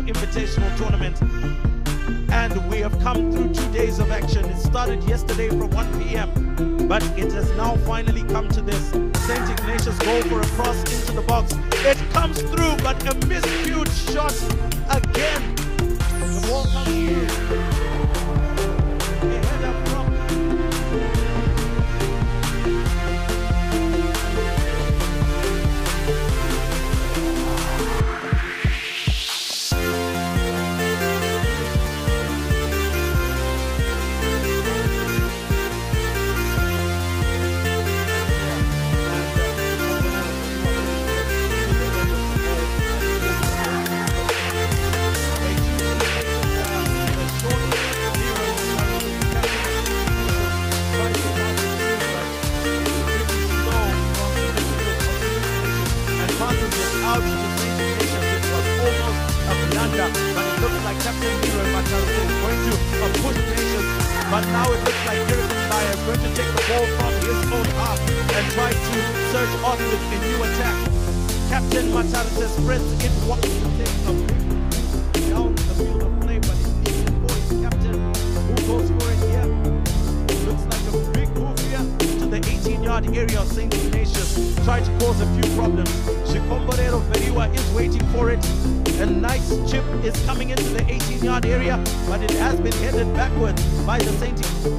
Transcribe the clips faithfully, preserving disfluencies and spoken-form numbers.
Invitational Tournament. And we have come through two days of action. It started yesterday from one p m but it has now finally come to this. Saint Ignatius go for a cross into the box. It comes through, but a miscued shot again. The ball comes through. A header from but it looks like Captain Miro Matarusi is going to uh, push Ignatius, but now it looks like Kirikamaya is going to take the ball from his own half and try to surge on with a new attack. Captain Matarusi sprints in one to take a big down the field of play, but it's needed for his captain who goes for it here. Looks like a big move here to the eighteen yard area of Saint Ignatius, trying to cause a few problems. Shikomborero Veriwa is waiting for it. A nice chip is coming into the eighteen yard area, but it has been headed backwards by the Saint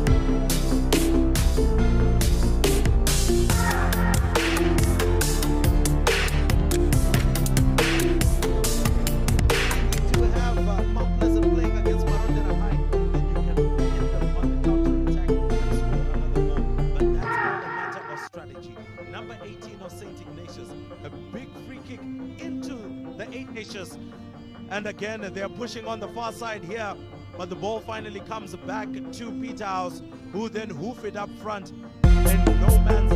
to have uh, Mount Pleasant playing against Marondera High, then you can hit them on the counter-attack and score another goal. But that's not a matter of strategy. Number eighteen of Saint Ignatius, a big free kick into the Ignatius, and again they're pushing on the far side here, but the ball finally comes back to Peterhouse, who then hoof it up front, and no man's